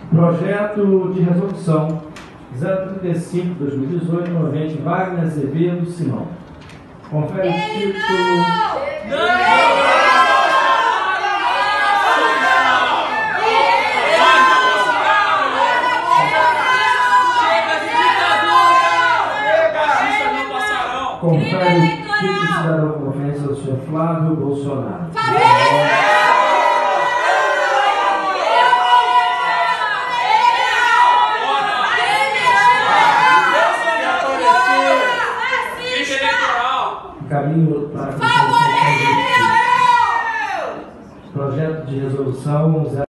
Projeto de resolução 035/2018, movimento Wagner Azevedo Simão. Confere o título. Confere o título de cidadão com ofensa ao senhor Flávio Bolsonaro. Caminho para a Projeto de resolução